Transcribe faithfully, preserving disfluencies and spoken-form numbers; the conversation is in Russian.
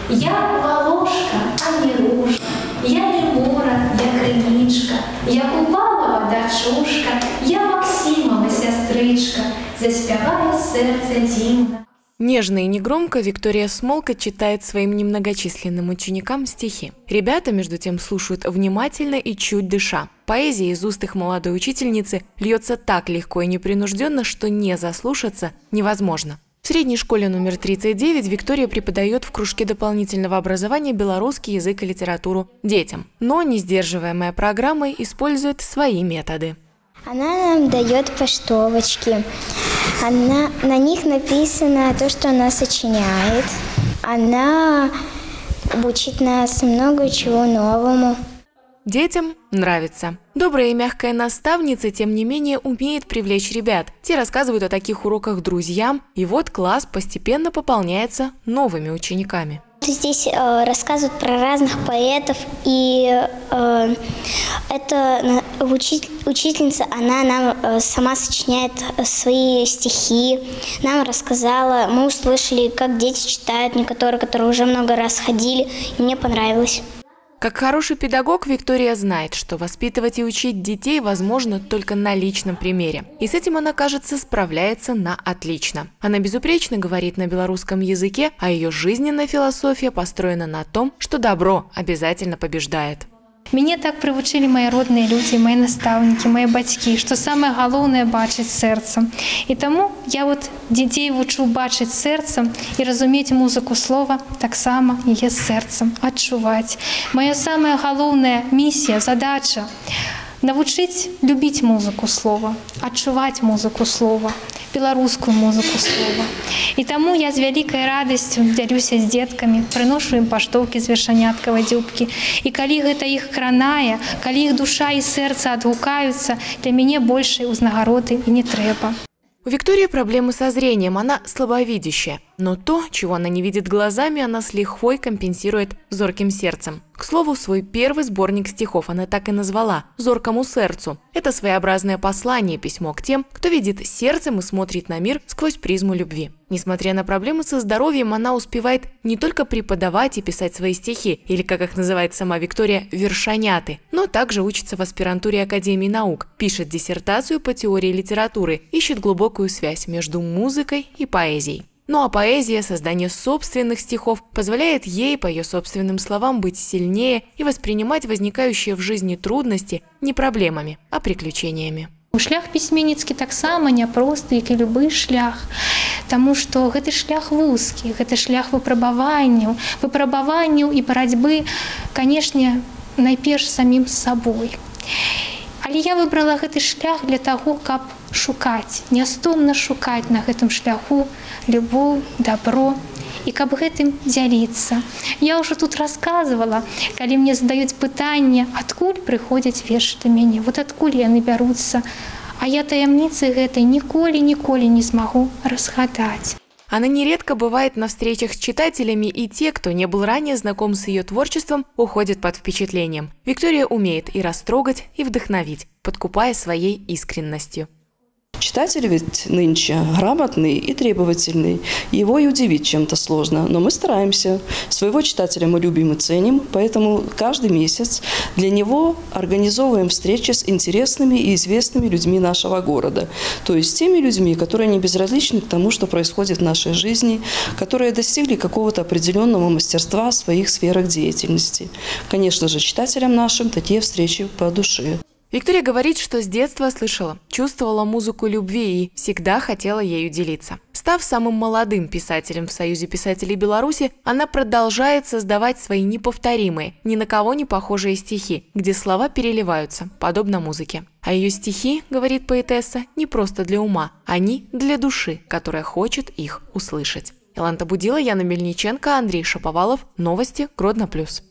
Я Волошка, а не Ружа, я не Мура, я Криничка, я Купалова дачушка, я Максимова сестричка, заспеваю сердце дивно. Нежно и негромко Виктория Смолка читает своим немногочисленным ученикам стихи. Ребята, между тем, слушают внимательно и чуть дыша. Поэзия из уст их молодой учительницы льется так легко и непринужденно, что не заслушаться невозможно. В средней школе номер тридцать девять Виктория преподает в кружке дополнительного образования белорусский язык и литературу детям. Но, не сдерживаемая программой, использует свои методы. Она нам дает поштовочки. Она, на них написано то, что она сочиняет. Она учит нас много чего новому. Детям нравится. Добрая и мягкая наставница, тем не менее, умеет привлечь ребят. Те рассказывают о таких уроках друзьям, и вот класс постепенно пополняется новыми учениками. Здесь э, рассказывают про разных поэтов, и э, это учитель, учительница, она нам э, сама сочиняет свои стихи, нам рассказала, мы услышали, как дети читают, некоторые, которые уже много раз ходили, и мне понравилось. Как хороший педагог, Виктория знает, что воспитывать и учить детей возможно только на личном примере. И с этим она, кажется, справляется на отлично. Она безупречно говорит на белорусском языке, а ее жизненная философия построена на том, что добро обязательно побеждает. Мяне так прывучылі мои родные люди, мои наставники, мои бацькі, что самое галоўнае бачыць сэрцам. И тому я вот детей вучу бачыць сэрцам и разуметь музыку слова таксама яе сэрцам, адчуваць. Моя самая галоўная миссия, задача навучыць любіць музыку слова, адчуваць музыку слова, беларускую музыку слова. І таму я з вялікай радасцю дзялюся з дзеткамі, прыношу ім паштоўкі з вершаняткавай дзюбкі. І калі гэта іх кранае, калі іх душа і сэрца адгукаюцца, для мяне большай узнагароды і не трэба. У Виктории проблемы со зрением, она слабовидящая. Но то, чего она не видит глазами, она с лихвой компенсирует зорким сердцем. К слову, свой первый сборник стихов она так и назвала «Зоркому сердцу». Это своеобразное послание, письмо к тем, кто видит сердцем и смотрит на мир сквозь призму любви. Несмотря на проблемы со здоровьем, она успевает не только преподавать и писать свои стихи, или, как их называет сама Виктория, вершаняты, но также учится в аспирантуре Академии наук, пишет диссертацию по теории литературы, ищет глубокую связь между музыкой и поэзией. Ну а поэзия, создание собственных стихов, позволяет ей, по ее собственным словам, быть сильнее и воспринимать возникающие в жизни трудности не проблемами, а приключениями. Шлях пісьменніцкі таксама няпросты, як і любы шлях, таму што гэты шлях вузкі, гэты шлях выпрабаванняў, выпрабаванняў і барацьбы, канешне, найперш самім з сабой. Але я выбрала гэты шлях для таго, каб шукаць, нястомна шукаць на гэтым шляху любоў, добро, і каб гэтым дзяліцца. Я ўжо тут расказвала, калі мне задаюць пытанне, адкуль прыходзяць вершы да мяне, вот адкуль яны бяруцца, а я таямніцы гэтай ніколі-ніколі не змагу разгадаць. Она нередко бывает на встречах с читателями, и те, кто не был ранее знаком с ее творчеством, уходят под впечатлением. Виктория умеет и растрогать, и вдохновить, подкупая своей искренностью. Читатель ведь нынче грамотный и требовательный. Его и удивить чем-то сложно. Но мы стараемся. Своего читателя мы любим и ценим. Поэтому каждый месяц для него организовываем встречи с интересными и известными людьми нашего города. То есть теми людьми, которые не безразличны к тому, что происходит в нашей жизни, которые достигли какого-то определенного мастерства в своих сферах деятельности. Конечно же, читателям нашим такие встречи по душе. Виктория говорит, что с детства слышала, чувствовала музыку любви и всегда хотела ею делиться. Став самым молодым писателем в Союзе писателей Беларуси, она продолжает создавать свои неповторимые, ни на кого не похожие стихи, где слова переливаются, подобно музыке. А ее стихи, говорит поэтесса, не просто для ума, они для души, которая хочет их услышать. Иланта Будила, Яна Мельниченко, Андрей Шаповалов. Новости Гродно плюс.